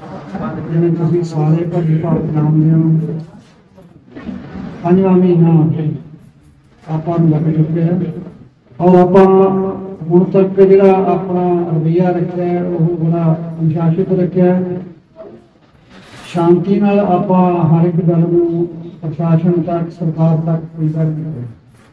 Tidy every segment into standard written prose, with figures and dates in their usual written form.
जिन्हें तुसीं सारे भली भात जाणदे हो, पंजवां महीना आपां नूं लग चुकिया और आपां हुण तक जिहड़ा अपना रवैया रखिया है वो बड़ा अनुशासित रखिया है। शांति नाल आपां हर एक गल नूं प्रशासन तक सरकार तक कोई कर नहीं।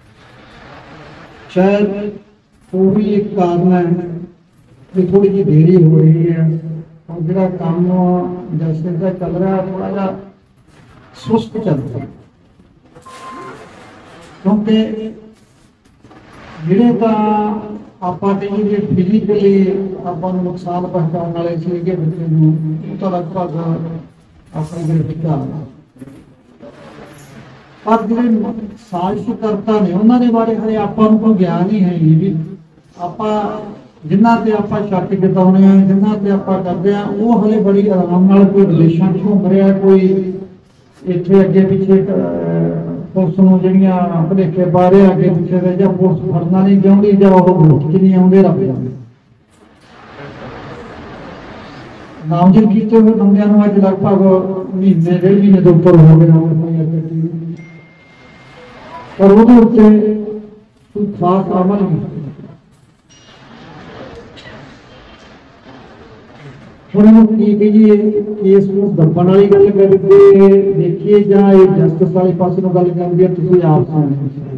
शायद वो भी एक कारण है कि थोड़ी जी देरी हो रही है और जो काम जैसे का चल रहा है थोड़ा जा सुस्त चल रहा है, क्योंकि जिहड़े तो आपां कहिए कि फिजिकली आपां नूं नुकसान पहुंचाने वाले सीगे बच्चे नूं तो लगभग अपनी गिरफ्तार, पर जिहड़े साजिशकर्ता ने उन्होंने बारे हले आपां नूं कोई ज्ञान ही है नहीं भी आपां जिन्हां ते आपां शक जताउने हैं जिन्हां ते आपां करदे हैं वो हले बड़ी आराम नाल कोई विदेशां च घूम रहा कोई इत्थे अगे पिछे पुलिस नूं जिहड़ियां भुलेखे पा रहे अगे पिछे दे जां पुलिस फड़ना नहीं चाहुंदी जां ओह वोट च नहीं आउंदे रब जाणे। नामजद कीते हुए बंदियां नूं अज लगभग महीने डेढ़ महीने तो उपर हो गया पर वो उत्ते कोई खास अमल नहीं। कहिए केस को दबण वाली गल करके देखिए जां जस्टिस वाले पासे नूं गल करदी है तुसीं आप सुणो।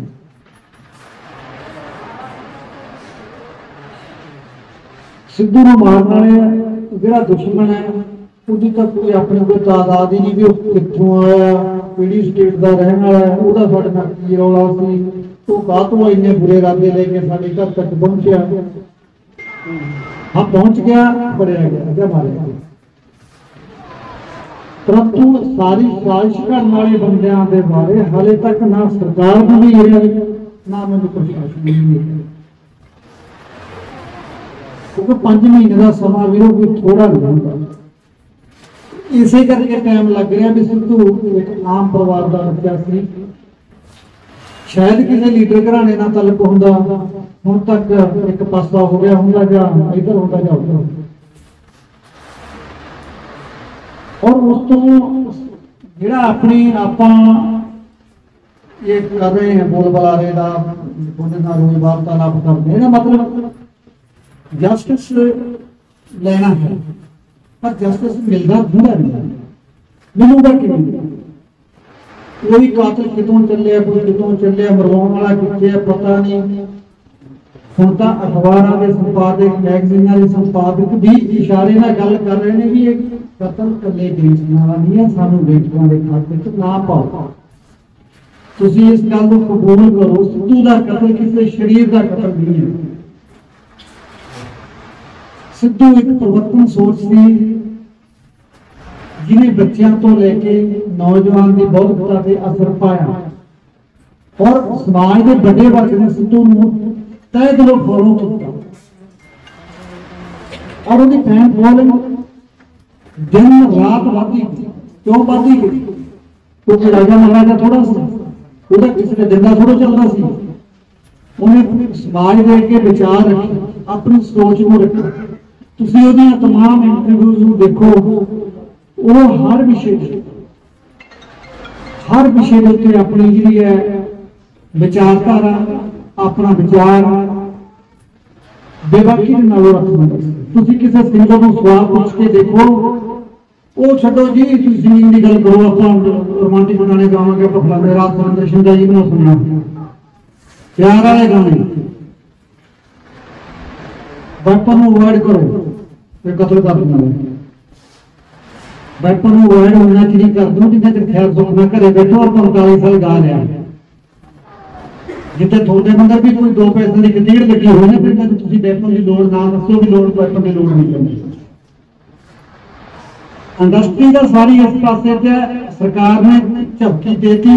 सिद्धू नूं मारन वाले जिहड़ा दुश्मन है उसकी तो कोई अपनी कोई तादाद ही नहीं भी कित्थों आया किहड़ी स्टेट का रहने वाला है उसका साडे नाल की रौला सी तो काहतों इन्ने बुरे इरादे लेके साडे घर तक पहुंचा। हाँ पहुंच गया फड़िया गया क्या मारे गया, परंतु सारी साजिश करने वाले बंदियां दे बारे हाले तक ना सरकार को भी है ना मैं प्रशासन भी है, क्योंकि 5 महीने का समा भी कोई थोड़ा नहीं होता। इसे करके टाइम लग रहा भी सिद्धू एक आम परिवार का बच्चा सी, शायद किसी लीडर घराने ना तलक होंदा हुण तक एक पासा हो गया होंदा जां इधर होंदा जां उधर। और उस तो जिहड़ा अपनी आपां ये कर रहे हैं बोल बलारे का उन्हें ना रोज वार्तालाप करते हैं मतलब जस्टिस लेना है पर जस्टिस मिलता थोड़ा नहीं मिलूगा कि कोई कातिल कितों चलिया कोई कितों चलिया मरवाने वाला कितने पता नहीं। हुण तां अखबारां दे संपादक मैगजीनां दे संपादक भी इशारे नाल गल कर रहे हैं भी एक कतल कल्ले बेचने वाला नहीं है, सानू बेचने के खाते च ना पाओ। तुसीं इस गल नूं कबूल करो सिद्धू दा कतल किसी शरीर का कतल नहीं है। सिद्धू एक परिवर्तन सोच सी जिन्हें बच्चों तो लेके नौजवान की बहुतता से असर पाया और समाज के बड़े वर्ग ने सिद्धू नूं तय दिलों फॉलो किया और उहदी फैन फॉलोइंग दिन रात बढ़ती क्यों बढ़ती गई क्योंकि राजा महाराजा थोड़ा सा उहदा किसी ने जिंदा थोड़ा चलता सी उन्हें समाज के अगे विचार रखे अपनी सोच को रखा। तुसीं उहदियां तमाम इंटरव्यूज नूं देखो वो हर विषय के उत्ते अपनी जी है विचारधारा अपना विचार बेबाकी नालों रखना। तुसीं किसी सिंगर को सवाल पूछ के देखो वो छड्डो जी सिंगिंग की गल करो आपां रोमांटिक गाने गावांगे आपां फलाने रात सुरेंद्र शिंदा जी को सुनना प्यार वाले गाने वेपन अवॉइड करो फिर कतल कर देना वेपन अवॉइड होना चाहिए कर दो जिन्हें चर खैर सुख मैं घरे बैठो और 45 साल गा लिया जिते थोड़े बंदे भी कोई 2 पैसे की कतीड़ लगी हुई है फिर तुम वेपन की लोड़ ना दसो भी लोड़ वेपन की लोड़ नहीं पैंदी। इंडस्ट्री का सारी इस पासे सरकार ने झपकी देती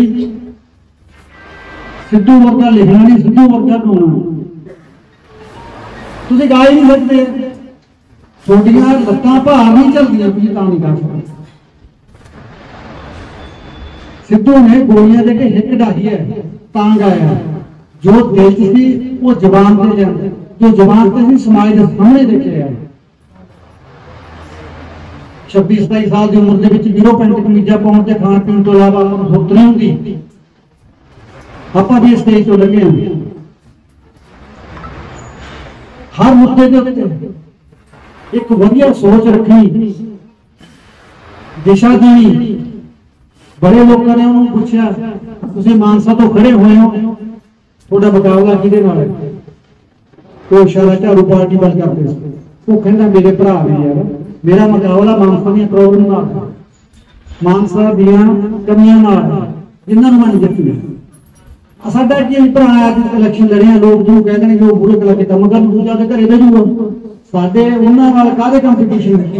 सिद्धू वर्गा लिखना नहीं सिद्धू वर्गा गाना तुसीं गा ही नहीं सकते थोड़ियां लत्तां भार नहीं चलदियां भी तां नहीं गा सकते। सिद्धू ने गोलियां देके हिक ढाई है तां गाया जो दिल च सी वो जबान ते जांदा जो जबान ते सी समाज के सामने देखे आए। 26-27 साल की उम्र के जीरो पैंट कमीजा पाने से खाण पीन तो इलावा सुरत नहीं होंगी। आप भी स्टेज तो लगे हैं हर मुद्दे के उत्ते एक वधिया सोच रखनी, दिशा दी। बड़े लोगों ने उन्होंने पूछा तुसीं मानसा तो खड़े हुए हो, थोड़ा मुकाबला किहदे नाल है? कोई इशारा झाड़ू पार्टी बल करते वो कहता मेरे भरा ने यार मेरा मुकाबला मानसा दी प्रॉब्लम नाल, मानसा दीयां कमियां नाल जिन्हां नूं मैं जितनी साडा की भरा अज इलैक्शन लड़िया लोग जो कहते हैं कि वो बुरे कला किया मगर दूजा के घरे भेजूगा साडे उन्हां नाल काहदे कंपीटीशन है।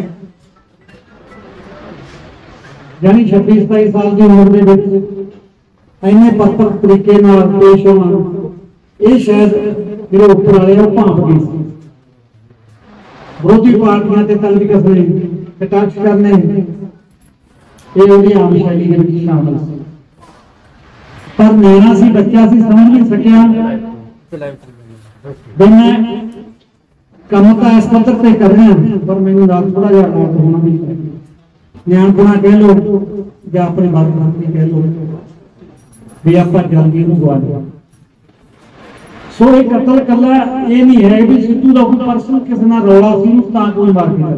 यानी 26-27 साल की उम्र के इन्ने परफेक्ट तरीके नाल पेश होना ये शायद मेरे उपर वाले भाप गए सी। विरोधी पार्टियां ते तल भी कसने कटाक्ष करने ये उहदी आम शैली के विच शामिल सी। पर मेरा सी बच्चा सी समझ नहीं सकिया भी मैं कम तो इस पद्धर से कर रहा पर मैंने रात थोड़ा जिहा नोट होना भी चाहिए। नियाणपुणा कह लो या अपने बात कह लो भी आप जल्दी गवा लिया। सो एक कतल कला ये नहीं है भी सिद्धू का कोई परसन किसी ना रौला सी कोई मार के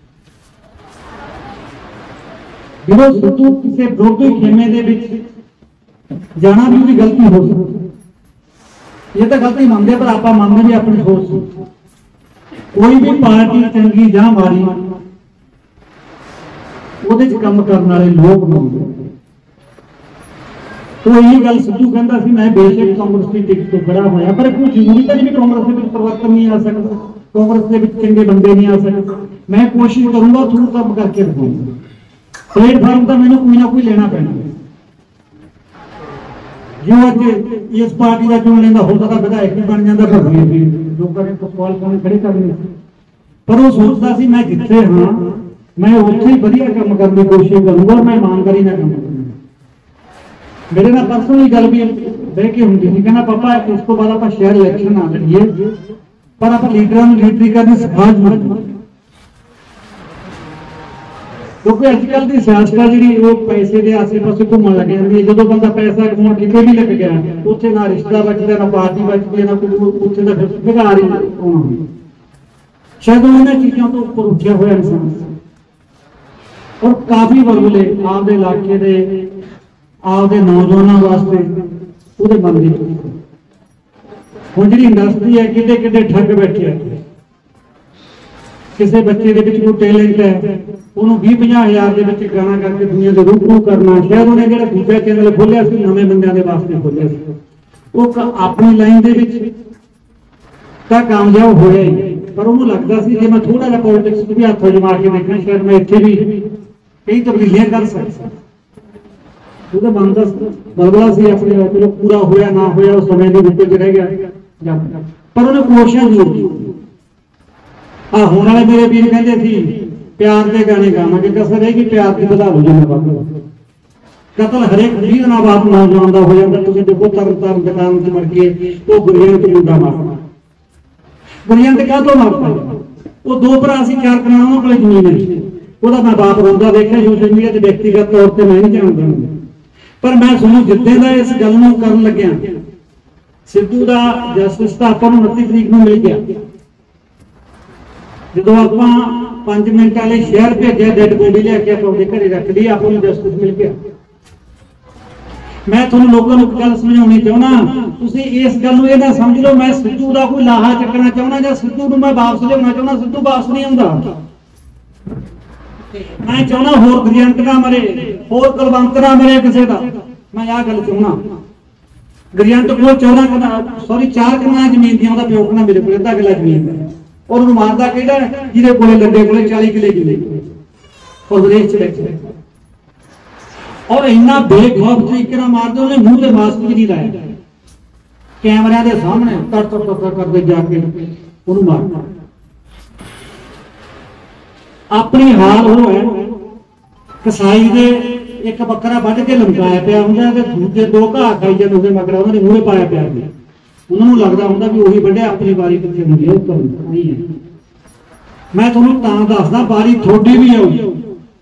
जो सिद्धू किसी विरोधी खेमे दे विच जाना भी गलती हो सकती। ये तो गलती मानते पर आप मानते भी अपनी सोच से कोई भी पार्टी चंगी जा मारी वो काम करने वाले लोग होंगे। तो ये गल सिद्धू कहता सी मैं बेशक कांग्रेस की टिकट तो खड़ा होया पर कोई जरूरी तो नहीं कांग्रेस के परिवर्तन नहीं आ सकता, कांग्रेस के चंगे बंदे नहीं आ सकते। मैं कोशिश करूंगा थोड़ा काम करके दिखाऊंगा। प्लेटफॉर्म तो मैंने कोई ना कोई लेना पैना जो अज इस पार्टी का चुन लेंदा हो सकता विधायक भी बन जाता पर लोगों ने सवाल पाने खड़े करने पर वो सोचता सी मैं जिथे हाँ मैं उत्थे ही वधिया काम करने की कोशिश करूंगा और मैं ईमानदारी ना काम करूंगा। मेरे ना पर्सनली गल भी बह के होंगी थी कहना पापा इस तो बाद आप शहर इलैक्शन ना लड़िए पर आप लीडर लीडरी करनी सिखा जरूर क्योंकि अजकल की सियासत जी वो पैसे के आसे पासे घूमन लग जाती है। जो बंदा पैसा कमाने कितने भी लग गया उत्थे ना रिश्ता बचता ना पार्टी बचती है ना उत्थे का फिर बेकार ही होना। शायद उन्होंने चीजों तो उपर उठा हुआ इंसान और काफी बरगले आपके इलाके के आपके नौजवानों वास्ते वो मन की हुण जी इंडस्ट्री है कि ठग बैठे किसी बच्चे के कोई टैलेंट है उन्होंने 20-50 हज़ार के गाना करके दुनिया के रूबरू करना। शायद उन्हें जो दूसरा चैनल खोलिया नवे बंद के वास्ते खोलिया वो अपनी लाइन के कामयाब होया ही पर उन्होंने लगता सी जे मैं थोड़ा जा पॉलिटिक्स भी हाथ जमा के देखना शायद मैं इत्थे भी कई तब्दीलियां कर सकता। वो मन का बलबला सी अपने चलो पूरा होया ना होया उस समय के विच रह गया पर उन्हें कोशिश जरूर की। होने वाले मेरे वीर कहते थे प्यार के गाने गावे कसर है कि प्यार की बधा लो जिन्हें कतल हरेक 20 दिनों बाद नौजवान का हो जाता। तुम देखो तरन तारण दुकान से मर के वो गुरजंत मुंडा मारता गुरजंत क्या तो मारता वो दो भरा सी 4 कनाल को जमीन है वह मैं बाप रोंदा देखा सोशल मीडिया से व्यक्तिगत तौर पर मैं नहीं जानता पर मैं सुनू जिद्दे का इस गल कर लग्या सिद्धू का जस्टिस का आपको 29 तरीक को मिल गया। जो आप 5 मिनट वाले शहर भेजा डेड बॉडी लिया अपने घरे रख ली आपको जस्टिस मिल गया। मैं थोड़ा लोगों को गल समझानी चाहना तुम इस गल में ना समझ लो मैं सिद्धू का कोई लाहा चकना चाहना या सिद्धू को मैं वापस लिया चाहना। सिद्धू वापस नहीं आता मैं चाहना होर गुरजंट ना मरे होर कुलवंत ना मरे किसी का मैं यह गल चाहना। गुरजंट को 4 कनाल जमीन दी प्यो कहना मेरे को अद्धा किला जमीन है और मारदा किहड़ा जिहदे कोले लड्डे कोले 40 किले जमीन और विदेश च बैठे और इन्ना बेखौफ तरीके नाल मारदे उन्हें मुंह ते मास्क भी नहीं लाया कैमरिਆਂ ਦੇ सामने तर करते जाके उन्होंने मारना। अपनी हाल वो है कसाई दे एक बकरा वढ़ के लमकाया पिया हुंदा ते दूजे 2 घाह खाई जांदे उहदे मगर उन्होंने मूहरे पाया पिया उन्होंने लगता होंगे भी उही बढ़िया अपनी बारी कितने होंगी है। मैं थोड़ा दसदा बारी थोड़ी भी आऊगी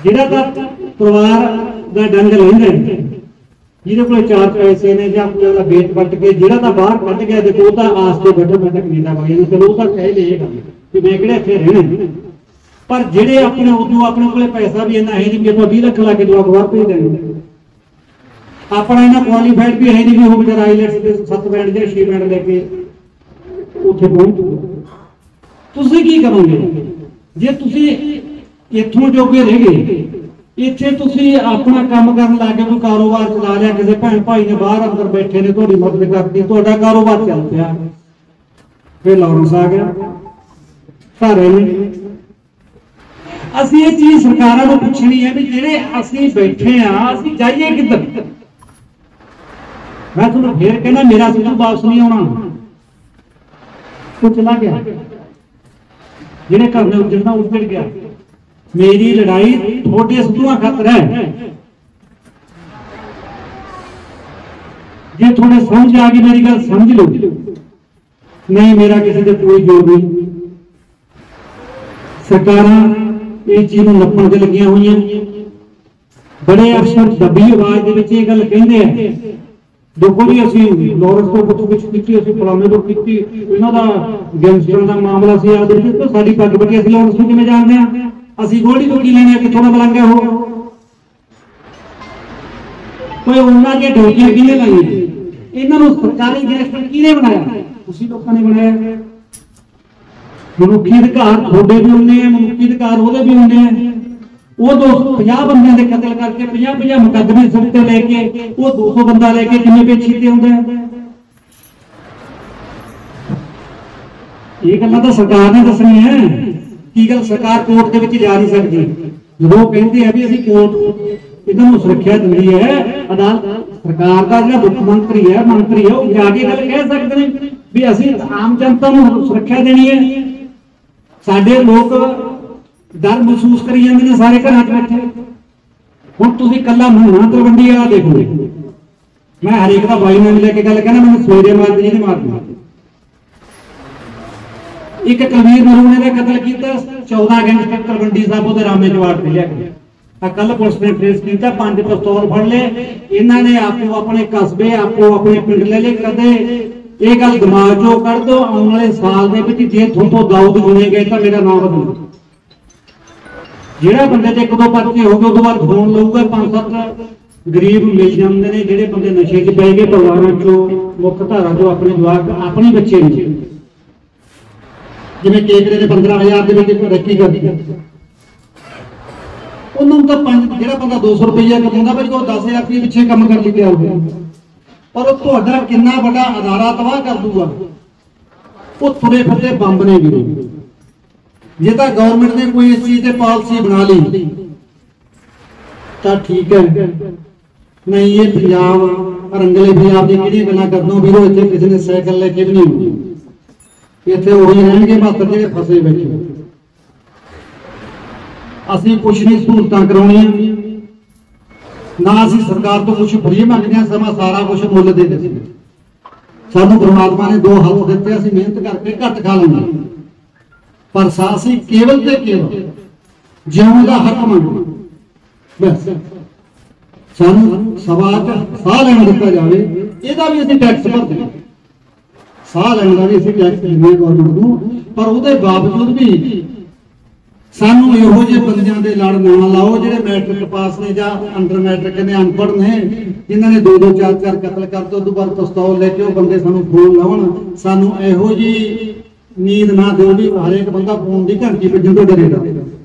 ਜਿਹੜਾ ਤਾਂ ਪਰਿਵਾਰ ਦਾ ਡੰਗ ਲੈਂਦਾ ਜਿਹਦੇ ਕੋਲ 4 ਪੈਸੇ ਨੇ ਜਾਂ ਕੋਈ ਉਹਦਾ ਵੇਚ ਵੱਟ ਕੇ ਜਿਹੜਾ ਤਾਂ ਬਾਹਰ ਕੱਢ ਗਿਆ ਦੇਖੋ ਉਹ ਤਾਂ ਆਸ ਤੇ ਬੈਠਾ ਬੈਠਾ ਕੈਨੇਡਾ ਵਗ ਜਾਂਦਾ, ਚਲੋ ਉਹ ਤਾਂ ਕਹਿ ਲਏਗਾ ਕਿ ਮੈਂ ਕਿਹੜੇ ਇੱਥੇ ਰਹਿਣਾ। ਪਰ ਜਿਹੜੇ ਆਪਣੇ ਉਦੋਂ ਆਪਣੇ ਕੋਲੇ ਪੈਸਾ ਵੀ ਇੰਨਾ ਹੈ ਨਹੀਂ ਵੀ ਆਪਾਂ 20 ਲੱਖ ਲਾ ਕੇ ਜਵਾਕ ਬਾਹਰ ਭੇਜ ਦੇਣਗੇ, ਆਪਣਾ ਇਹਨਾਂ ਕੁਆਲੀਫਾਈਡ ਵੀ ਹੈ ਨਹੀਂ ਵੀ ਉਹ ਵਿਚਾਰਾ ਆਈਲੈਟਸ ਦੇ 7 ਬੈਂਡ ਜਾਂ 6 ਬੈਂਡ ਲੈ ਕੇ ਉੱਥੇ ਪਹੁੰਚੂਗਾ। ਤੁਸੀਂ ਕੀ ਕਰੋਗੇ ਜੇ ਤੁਸੀਂ ਇੱਥੋਂ ਜੋਗੇ ਰਹਿ ਗਏ? ਇੱਥੇ ਤੁਸੀਂ ਆਪਣਾ ਕੰਮ ਕਰਨ ਲੱਗੇ, ਕੋਈ ਕਾਰੋਬਾਰ ਚਲਾ ਲਿਆ, ਕਿਸੇ ਭੈਣ ਭਾਈ ਨੇ ਬਾਹਰ ਅੰਦਰ ਬੈਠੇ ਨੇ ਤੁਹਾਡੀ ਮਦਦ ਕਰਦੀ, ਤੁਹਾਡਾ ਕਾਰੋਬਾਰ ਚੱਲ ਪਿਆ, ਫਿਰ ਲਾਰੈਂਸ ਆ ਗਿਆ ਸਾਰੇ ਨੇ। ਅਸੀਂ ਇਹ ਚੀਜ਼ ਸਰਕਾਰਾਂ ਨੂੰ ਪੁੱਛਣੀ ਹੈ ਵੀ ਜਿਹੜੇ ਅਸੀਂ ਬੈਠੇ ਆ ਅਸੀਂ ਜਾਈਏ ਕਿੱਧਰ? ਮੈਂ ਤੁਹਾਨੂੰ ਫੇਰ ਕਹਿੰਦਾ ਮੇਰਾ ਸਿੱਧੂ ਵਾਪਸ ਨਹੀਂ ਆਉਣਾ, ਉਹ ਚਲਾ ਗਿਆ। ਜਿਹੜੇ ਘਰ ਨੇ ਉੱਜੜਨਾ ਉੱਜੜ ਗਿਆ। ਮੇਰੀ ਲੜਾਈ ਤੁਹਾਡੇ ਸਿੱਧੂਆਂ ਖਾਤਰ ਹੈ। ਜੇ ਤੁਹਾਡੇ ਸਮਝ ਆ ਗਈ ਮੇਰੀ ਗੱਲ ਸਮਝ ਲਓ, ਨਹੀਂ ਮੇਰਾ ਕਿਸੇ ਤੇ ਕੋਈ ਜ਼ੋਰ ਨਹੀਂ। ਸਰਕਾਰਾਂ ਇਹ ਚੀਜ਼ ਨੂੰ ਨੱਪਣ ਤੇ ਲੱਗੀਆਂ ਹੋਈਆਂ। ਬੜੇ ਅਫਸਰ ਦੱਬੀ ਆਵਾਜ਼ ਦੇ ਵਿੱਚ ਇਹ ਗੱਲ ਕਹਿੰਦੇ ਆ, ਦੇਖੋ ਜੀ ਅਸੀਂ ਲਾਰੈਂਸ ਤੋਂ ਪੁੱਛ ਕੀਤੀ, ਅਸੀਂ ਫਲਾਣੇ ਤੋਂ ਕੀਤੀ, ਇਹਨਾਂ ਦਾ ਗੈਂਗਸਟਰਾਂ ਦਾ ਮਾਮਲਾ ਸੀ, ਆਦਿ ਤੋਂ ਸਾਡੀ ਪੱਗ ਬੱਕੀ ਅਸੀਂ ਲਾਰੈਂਸ ਨੂੰ ਕਿਵੇਂ ਜਾਣਦੇ ਆ? ਅਸੀਂ ਗੋਲਡੀ ਤੋਂ ਕੀ ਲੈਣੇ ਆ? ਕਿੱਥੋਂ ਦਾ ਬਲੰਗਾ ਉਹ? ਕੋਈ ਉਹਨਾਂ ਦੀਆਂ ਡਿਊਟੀਆਂ ਕਿਹਨੇ ਲਾਈਆਂ? ਇਹਨਾਂ ਨੂੰ ਸਰਕਾਰੀ ਗੈਂਗਸਟਰ ਕਿਹਨੇ ਬਣਾਇਆ? ਤੁਸੀਂ ਲੋਕਾਂ ਨੇ ਬਣਾਇਆ। ਮਨੁੱਖੀ ਅਧਿਕਾਰ ਤੁਹਾਡੇ ਵੀ ਹੁੰਦੇ ਆ, ਮਨੁੱਖੀ ਅਧਿਕਾਰ ਉਹਦੇ ਵੀ ਹੁੰਦੇ ਆ। ਉਹ 250 ਬੰਦਿਆਂ ਦੇ ਕਤਲ ਕਰਕੇ 50 ਮੁਕੱਦਮੇ ਸਿਰ ਤੇ ਲੈ ਕੇ ਉਹ 200 ਬੰਦਾ ਲੈ ਕੇ ਕਿੰਨੇ ਪੇਛੀ ਤੇ ਆਉਂਦਾ? ਇਹ ਗੱਲਾਂ ਤਾਂ ਸਰਕਾਰ ਨੇ ਦੱਸਣੀਆਂ। ਕੀ ਗੱਲ ਸਰਕਾਰ ਕੋਰਟ ਦੇ ਵਿੱਚ ਜਾ ਨਹੀਂ ਸਕਦੀ? ਜਦੋਂ ਕਹਿੰਦੇ ਆ ਵੀ ਅਸੀਂ ਕੋਰਟ ਇਹਨਾਂ ਨੂੰ ਸੁਰੱਖਿਆ ਦਿੰਦੀ ਹੈ, ਅਦਾਲਤ ਸਰਕਾਰ ਦਾ ਜਿਹੜਾ ਮੁੱਖ ਮੰਤਰੀ ਹੈ ਉਹ ਜਾ ਕੇ ਗੱਲ ਕਹਿ ਸਕਦੇ ਨੇ ਵੀ ਅਸੀਂ ਆਮ ਜਨਤਾ ਨੂੰ ਸੁਰੱਖਿਆ ਦੇਣੀ ਹੈ। ਸਾਡੇ ਲੋਕ ਡਰ ਮਹਿਸੂਸ ਕਰੀ ਜਾਂਦੇ ਨੇ ਸਾਰੇ ਘਰਾਂ 'ਚ ਬੈਠੇ। ਹੁਣ ਤੁਸੀਂ ਕੱਲਾ ਮਹੂਣਾ ਤਲਵੰਡੀ ਵਾਲਾ ਦੇਖੋ, ਮੈਂ ਹਰੇਕ ਦਾ ਬਾਈ ਨਾਮ ਲੈ ਕੇ ਗੱਲ ਕਹਿੰਦਾ, ਮੈਨੂੰ ਸਵੇਰੇ ਮਾਰਦੀ ਜਿਹਨੇ ਮਾਰਦੀ। ਇੱਕ ਕਲਵੀਰ ਨਰੂਣੇ ਦਾ ਕਤਲ ਕੀਤਾ, 14 ਗੈਂਗਸਟਰ ਤਲਵੰਡੀ ਸਾਹਿਬ ਉਹਦੇ ਰਾਮੇ ਜਵਾੜ ਤੇ ਲਿਆ ਕੇ ਕੱਲ ਪੁਲਿਸ ਨੇ ਟ੍ਰੇਸ ਕੀਤਾ, 5 ਪਿਸਤੌਲ ਫੜ ਲਏ। ਇਹਨਾਂ ਨੇ ਆਪੋ ਆਪਣੇ ਕਸਬੇ ਆਪੋ ਆਪਣੇ ਪਿੰਡ ਲੈ ਲਏ। ਕਦੇ ਇਹ ਗੱਲ ਦਿਮਾਗ 'ਚੋਂ ਕੱਢ ਦਿਓ, ਆਉਣ ਵਾਲੇ ਸਾਲ ਦੇ ਵਿੱਚ ਜੇ ਤੁਹਾਡੇ ਦਾਊਦ ਚੁਣੇ ਗਏ ਤਾਂ ਮੇਰਾ ਨਾਮ ਬਦਲੂ। ਜਿਹੜਾ ਬੰਦੇ ਤੇ 1-2 ਪਰਚੇ ਹੋ ਗਏ ਉਦੋਂ ਬਾਅਦ ਫੋਨ ਲਊਗਾ। 5-7 ਗਰੀਬ ਮਿਲ ਜਾਂਦੇ ਨੇ ਜਿਹੜੇ ਬੰਦੇ ਨਸ਼ੇ 'ਚ ਪੈ ਗਏ, ਪਰਿਵਾਰਾਂ 'ਚੋਂ ਮੁੱਖ ਧਾਰਾ 'ਚੋਂ ਆਪਣੇ ਜਵਾਕ ਆਪਣੇ ਬੱਚੇ ਨੇ, ਜਿਵੇਂ ਕੇਕਰੇ ਦੇ 15,000 ਦੇ ਵਿੱਚ ਤਰੱਕੀ ਕਰਦੀ ਹੈ, ਉਹਨੂੰ ਤਾਂ ਜਿਹੜਾ ਬੰਦਾ 200 ਰੁਪਈਆ ਕਮਾਉਂਦਾ ਭਾਈ ਉਹ 10,000 ਰੁਪਏ ਪਿੱਛੇ ਕੰਮ ਕਰਨ ਲਈ ਤਿਆਰ ਹੋ ਗਿਆ। ਪਰ ਉਹ ਤੁਹਾਡਾ ਕਿੰਨਾ ਵੱਡਾ ਅਦਾਰਾ ਤਬਾਹ ਕਰ ਦੂਗਾ। ਉਹ ਤੁਰੇ ਫਿਰਦੇ ਬੰਬ ਨੇ ਵੀਰੋ। ਜੇ ਤਾਂ ਗਵਰਨਮੈਂਟ ਨੇ ਕੋਈ ਇਸ ਚੀਜ਼ ਤੇ ਪਾਲਿਸੀ ਬਣਾ ਲਈ ਤਾਂ ਠੀਕ ਹੈ, ਨਹੀਂ ਇਹ ਪੰਜਾਬ ਰੰਗਲੇ ਪੰਜਾਬ ਦੀ ਕਿਹੜੀ ਗੱਲਾਂ ਕਰਨੋਂ ਵੀਰੋ। ਇੱਥੇ ਕਿਸੇ ਨੇ ਸਾਈਕਲ ਲੈ ਕੇ ਵੀ ਨਹੀਂ ਆਉਣੀ, ਇੱਥੇ ਉਹੀ ਰਹਿਣਗੇ ਮਾਤਰ ਜਿਹੜੇ ਫਸੇ ਬੈਠੇ। ਅਸੀਂ ਕੁਛ ਨਹੀਂ ਸਹੂਲਤਾਂ ਕਰਾਉਣੀਆਂ ਨਾ, ਅਸੀਂ ਸਰਕਾਰ ਤੋਂ ਕੁਛ ਫਰੀ ਮੰਗਦੇ ਹਾਂ, ਸਮਾਂ ਸਾਰਾ ਕੁਛ ਮੁੱਲ ਦੇ ਦਿੱਤੇ। ਸਾਨੂੰ ਪਰਮਾਤਮਾ ਨੇ 2 ਹੱਥ ਦਿੱਤੇ, ਅਸੀਂ ਮਿਹਨਤ ਕਰਕੇ ਘੱਟ ਖਾ ਲੈਂਦੇ, ਪਰ ਅਸੀਂ ਕੇਵਲ ਤੇ ਕੇਵਲ ਜਿਉਣ ਦਾ ਹੱਕ ਮੰਗਦੇ। ਬਸ ਸਾਨੂੰ ਸਵਾਲ ਸਾਹ ਲੈਣ ਦਿੱਤਾ ਜਾਵੇ, ਇਹਦਾ ਵੀ ਅਸੀਂ ਟੈਕਸ ਭਰਦੇ ਹਾਂ, ਸਾਹ ਲੈਣ ਦਾ ਵੀ ਅਸੀਂ ਟੈਕਸ ਦਿੰਦੇ ਹਾਂ ਗਵਰਨਮੈਂਟ ਨੂੰ। ਪਰ ਉਹਦੇ ਬਾਵਜੂਦ ਵੀ ਸਾਨੂੰ ਇਹੋ ਜਿਹੇ ਬੰਦਿਆਂ ਦੇ ਲੜ ਨਾ ਲਾਓ ਜਿਹੜੇ ਮੈਟ੍ਰਿਕ ਪਾਸ ਨੇ ਜਾਂ ਅੰਡਰ ਮੈਟ੍ਰਿਕ ਨੇ, ਅਨਪੜ੍ਹ ਨੇ, ਜਿਨ੍ਹਾਂ ਨੇ 2-2 4-4 ਕਤਲ ਕਰਦੇ, ਉਦੋਂ ਬਾਅਦ ਪਿਸਤੌਲ ਲੈ ਕੇ ਉਹ ਬੰਦੇ ਸਾਨੂੰ ਫੋਨ ਲਾਉਣ। ਸਾਨੂੰ ਇਹੋ ਜਿਹੀ ਨੀਂਦ ਨਾ ਦਿਓ ਵੀ ਹਰੇਕ ਬੰਦਾ ਫੋਨ ਦੀ ਘੰਟੀ ਵੱਜਣ ਤੋਂ ਡਰੇਗਾ।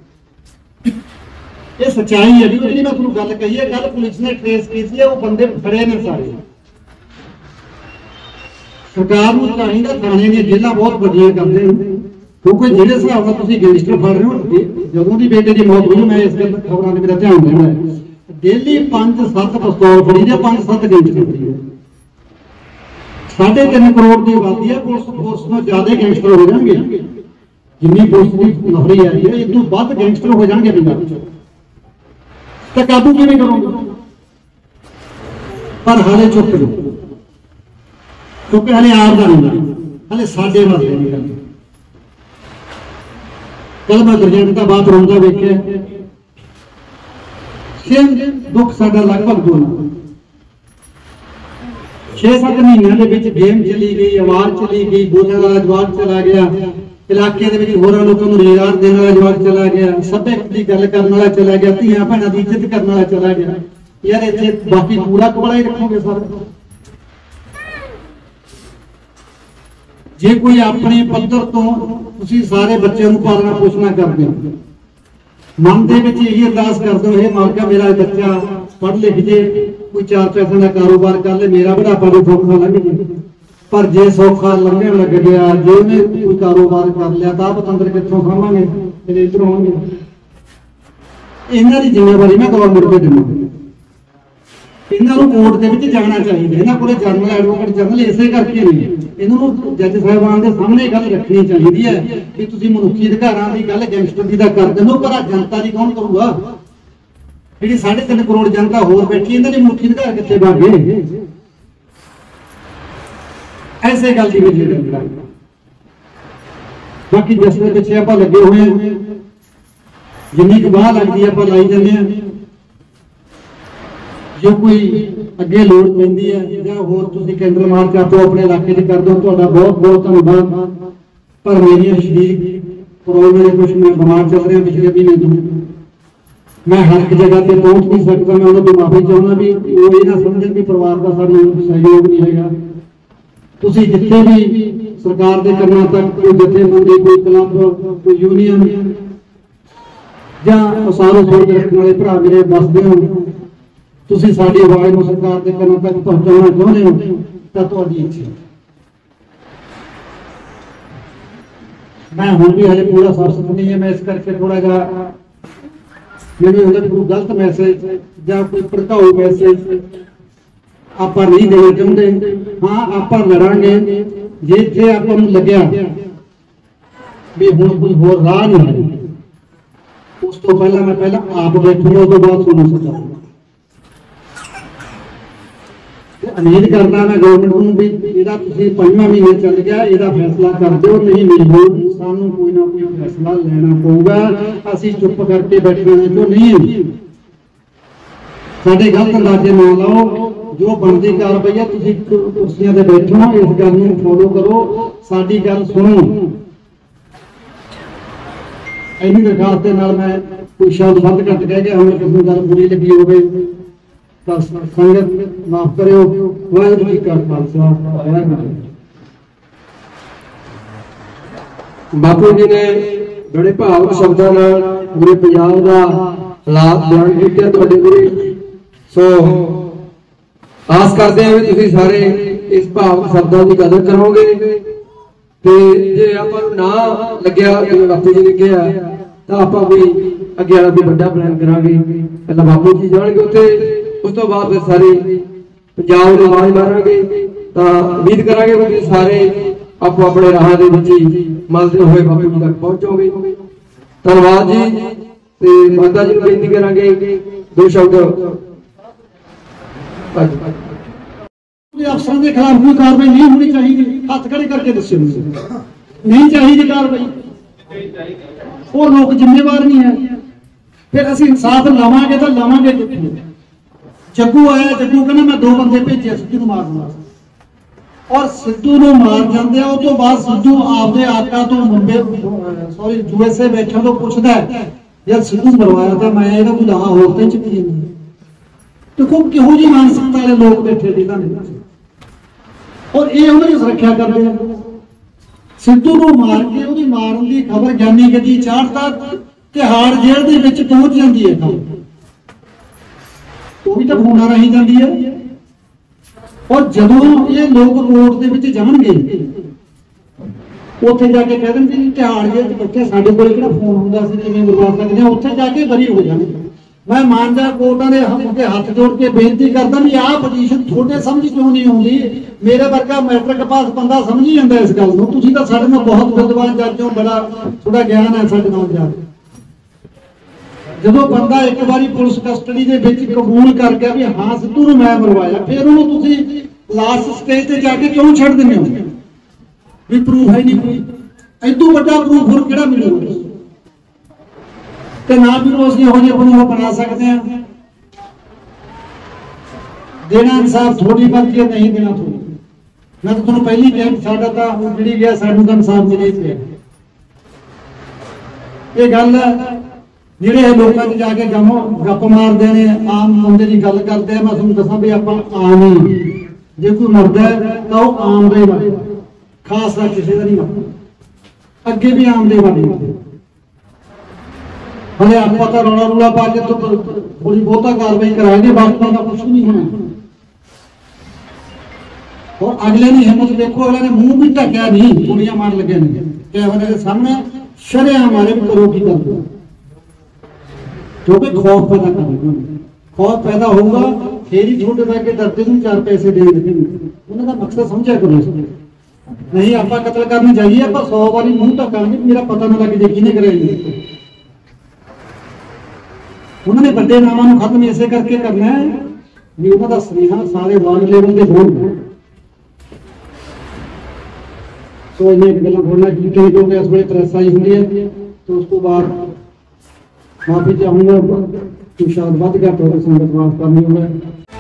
ਇਹ ਸੱਚਾਈ ਹੈ ਜੀ। ਜਿਹੜੀ ਮੈਂ ਤੁਹਾਨੂੰ ਗੱਲ ਕਹੀ ਹੈ, ਕੱਲ ਪੁਲਿਸ ਨੇ ਟ੍ਰੇਸ ਕੀਤੀ ਹੈ, ਉਹ ਬੰਦੇ ਫੜੇ ਨੇ ਸਾਰੇ। ਸਰਕਾਰ ਨੂੰ ਚਾਹੀਦਾ ਥਾਣੇ ਦੀਆਂ ਜੇਲ੍ਹਾਂ ਬਹੁਤ ਵੱਡੀਆਂ ਕਰਦੇ ਨੇ, ਕਿਉਂਕਿ ਜਿਹੜੇ ਹਿਸਾਬ ਨਾਲ ਤੁਸੀਂ ਗੈਂਗਸਟਰ ਫੜ ਰਹੇ ਹੋ, ਜਦੋਂ ਦੀ ਬੇਟੇ ਦੀ ਮੌਤ ਹੋਈ, ਮੈਂ ਇਸ ਗੱਲ ਖਬਰਾਂ ਦੇ ਮੇਰਾ ਧਿਆਨ ਦੇਣਾ ਹੈ, ਡੇਲੀ 5-7 ਪਿਸਤੌਲ ਫੜੀ ਜਾਂ 5-7 ਗੈਂਗਸਟਰ ਫੜੀ ਹੈ। 3.5 ਕਰੋੜ ਦੀ ਆਬਾਦੀ ਹੈ, ਪੁਲਿਸ ਫੋਰਸ ਤੋਂ ਜ਼ਿਆਦਾ ਗੈਂਗਸਟਰ ਹੋ ਜਾਣਗੇ। ਜਿੰਨੀ ਪੁਲਿਸ ਦੀ ਨਫਰੀ ਆ ਰਹੀ ਹੈ, ਇਸ ਤੋਂ ਵੱਧ ਗੈਂਗਸਟਰ ਹੋ ਜਾਣਗੇ ਪੰਜਾਬ ਵਿੱਚ। ਤਾਂ ਕਾਬੂ ਕਿਵੇਂ ਕਰੋਗੇ? ਪਰ ਹਾਲੇ ਚੁੱਪ ਕਰੋ, ਕਿਉਂਕਿ ਹਲੇ ਆਪ ਦਾ ਨਹੀਂ, ਹਲੇ ਸਾਡੇ ਵਾਸਤੇ ਨਹੀਂ ਕਰਦੇ। ਕੱਲ ਮੈਂ ਗਰਜੰਟ ਦਾ ਬਾਤ ਰੋਂਦਾ ਵੇਖਿਆ, सेम दुख साडा लगभग दोनों 6-7 महीनों के गेम चली गई, आवाज चली गई, बोलने वाला जवाब चला गया, इलाके के होरां लोगों को रोजगार देने वाला जवाब चला गया, सभ्यता की गल करने वाला चला गया, धीआं भैणां की इज्जत करने वाला चला गया। यार इत्थे बाकी पूरा कबड़ा ही रखोगे सर। जे कोई अपने पद्धर तो तुसीं सारे बच्चों को पालना पोषना करते हो, मन के यही अरदास करते हो, हे मालका मेरा बच्चा पढ़ लिख जे, कोई 4 पैसे का कारोबार कर ले, मेरा बुढ़ापा भी सौखा लंघ जाए। पर जे सौखा लंघन लग गया, जे उन्हें कोई कारोबार कर लिया तो पतंदर कितों खावांगे, इधर होंगे। इन्हां दी जिम्मेवारी मैं गवर्नमेंट को दिंदा, इन्हां नूं कोर्ट दे विच जाना चाहिए। इन्हां कोले जनरल एडवोकेट जनरल इसे करके नहीं, इन्होंने जज साहिबान के सामने गल रखनी चाहिए है कि तुसीं मनुखी अधिकारां दी गल गैंगस्टर दी तां कर दिंदे हो, पर जनता दी कौन करूगा? जी 3.5 करोड़ जनता होर बैठी, इन्हां दे मनुखी अधिकार कित्थे भागे? ऐसे गल की बाकी जिस पिछले आप लगे हुए हैं, जिन्नी क बाह लगती है आप लाई जाते हैं। जो कोई अगे लोड़ पैंदी है या होर तुसीं केंद्र मार्च आपो अपने इलाके च कर दो, तुहाडा बहुत बहुत धन्यवाद। पर मेरिया शरीर प्रॉब्लम है, कुछ मैं बीमार चल रहा पिछले महीने तो, मैं हर एक जगह पे पहुंच नहीं सकता। मैं उन्होंने माफी चाहना भी वो ये ना समझन कि परिवार का साडा सहयोग नहीं है। तुसीं जिथे भी सरकार के करना तक कोई जथेबंदी, कोई क्लब, कोई यूनियन या सारों सोच रखने वाले भरा मेरे बसते हो, तुसीं साडी आवाज़ नूं सरकार के करना तक पहुंचाना चाहुंदे हो तां तुहाडी इच्छा। मैं हुण भी हले पूरा साफ नहीं है, मैं इस करके थोड़ा जिहा जिहड़े उहदे कोई गलत मैसेज या कोई भड़काऊ मैसेज आप नहीं देना चाहते। हाँ आप लड़ांगे जे इत्थे आपां नूं लग्या भी हुण कोई होर राह नहीं है, उस तो पहला मैं आप बैठूंगा, उस तो बाद सुनो सकता। उम्मीद करना मैं गवर्नमेंट को भी इहदा तुसीं 5वां महीना चल गया, इहदा फैसला कर दो, नहीं मजबूर सानूं कोई ना कोई फैसला लेना पऊगा। असीं चुप करके बैठने तो नहीं है, साडे गलत अंदाजे ना लाओ। जो बनती कार्रवाई है तुसीं कुर्सियां ते बैठो, इस गल नूं फॉलो करो, साडी गल सुनो। इन्हीं दरखास्त के नाल मैं कोई शब्द बंद घट कह के हमें किसी गल बुरी लगी होवे तां संगत माफ करियो। वाहिगुरू जी का खालसा, वाहिगुरू। बापू जी ने बड़े भावुक शब्दों नाल पूरे पंजाब दा हालात बयान कीते तुहाडे कोल। सो आस करते हैं भी तुसीं सारे इस भावुक शब्दों की कदर करोगे। ते जे आपां नूं ना लग्या जिवें बापू जी ने कहा तां आपां भी अगे वाला भी बड़ा प्लान करांगे। पहला बापू जी जाणगे उत्थे, उस तो बाद फिर सारे पंजाब नूं आवाज़ मारांगे। तां उम्मीद करांगे कि तुसीं सारे आपो अपने राह दे विच ही मलदे हुए बापू जी तक पहुंचोगे। धन्नवाद जी। ते माता जी नूं बेनती करांगे 2 शब्द। अफसर के खिलाफ कोई कार्रवाई नहीं होनी चाहिए, हाथ खड़े करके दस्यो नहीं चाहिए कार्रवाई, वो लोग जिम्मेवार नहीं है। फिर असं इंसाफ लवांगे तो लवांगे कितों? जग्गू आया, जग्गू कहना मैं 2 बंदे भेजे सिद्धू नूं मारन, और सिद्धू नूं मार जाते उस तो बाद सिद्धू आपके आका तो मुंबई सॉरी USA बैठा तो पूछता है यार सिद्धू मरवाया तो मैं ਇਹਦਾ ਕੋਈ ਲਾਹਾ ਹੋਰ ਤੇ ਚੁੱਕੀ नहीं। देखो किहो जी मानसिकता वाले लोग बैठे जिन्हां ने, और ये उन्होंने सुरक्षा करते हैं। सिद्धू को मार के उहदी मारन की खबर ज्ञानी गद्दी चाढ़ता तिहाड़ जेल दे विच पहुंच जाती है, वो भी तो फोना रही जाती है। और जदों ये लोग कोर्ट दे विच जाणगे उत्थे जाके कह देंगे तिहाड़ जेल च बैठे साडे कोल किहड़ा फोन हुंदा सी किवें बुला सकदे, उत्थे जाके बरी हो जाणगे। मैं मानदा कोर्टां दे अगे हाथ जोड़ के बेनती करदा भी आह पोजीशन थोड़े समझ क्यों नहीं आउंदी। मेरे वर्गा मैट्रिक पास बंदा समझ ही जांदा इस गल नूं। तुसीं तां साडे नाल बहुत विद्वान जज हो, बड़ा थोड़ा ज्ञान है साडे नाल ज्यादा। जदों बंदा एक बारी पुलिस कस्टडी दे विच कबूल कर गया भी हाँ सिद्धू नूं मैं मरवाया, फिर उहनूं तुसीं लास्ट स्टेज ते जाके क्यों छड्ड दिंदे हो भी प्रूफ है नहीं कोई? इदों वड्डा प्रूफ होर किहड़ा मिलूगा? ना भी असं यहो बना सकते हैं देना इंसाफ थोड़ी मर्जी है, नहीं देना थोड़ी। मैं तो तुम्हें पहली कह साडा तो मिली गया, सानू तो इंसाफ मिले पे ये गल ਜਿਹੜੇ ਲੋਕਾਂ 'ਚ ਜਾ ਕੇ ਗੱਪ ਮਾਰਦੇ ਨੇ, ਆਮ ਬੰਦੇ ਦੀ ਗੱਲ ਕਰਦੇ ਆ। ਮੈਂ ਤੁਹਾਨੂੰ ਦੱਸਾਂ ਵੀ ਆਪਾਂ ਆਮ ਹੀ, ਜੇ ਕੋਈ ਮਰਦਾ ਤਾਂ ਉਹ ਆਮ ਦਾ ਹੀ ਮਰਦਾ, ਖਾਸ ਦਾ ਕਿਸੇ ਦਾ ਨਹੀਂ ਮਰਦਾ। ਅੱਗੇ ਵੀ ਆਮ ਦੇ ਮਰਦੇ ਹਲੇ ਆਪਾਂ ਤਾਂ ਰੌਲਾ ਰੂਲਾ ਪਾ ਕੇ ਥੋੜੀ ਬਹੁਤਾ ਕਾਰਵਾਈ ਕਰਾਂਗੇ, ਬਾਕੀ ਦਾ ਕੁਝ ਨਹੀਂ ਹੋਣਾ। और अगले ने हिम्मत देखो, अगले ने मुंह भी ढकिया नहीं, गोलियां मार लगे कैमरे के सामने शरेआम हमारे भी करो की कर दो, क्योंकि खौफ पैदा करेगा। खौफ पैदा होगा फिर ही छोटे रह के डरते तुम 4 पैसे दे देंगे। उन्होंने मकसद समझा करो, नहीं आप कत्ल करने जाइए, आप 100 बारी मुंह ढकांगे, मेरा पता ना लगे किने करेंगे। उन्होंने बड़े नामां खत्म इसे करके करना है भी उन्होंने स्नेहा सारे वर्ल्ड लेवल के होंगे। तो इन्हें गल्लां बोलना की क्योंकि इस वे प्रेस आई हुई है, तो उस तो बाद माफी चाहूंगा, शायद वध घट हो संगत माफ करनी होगा।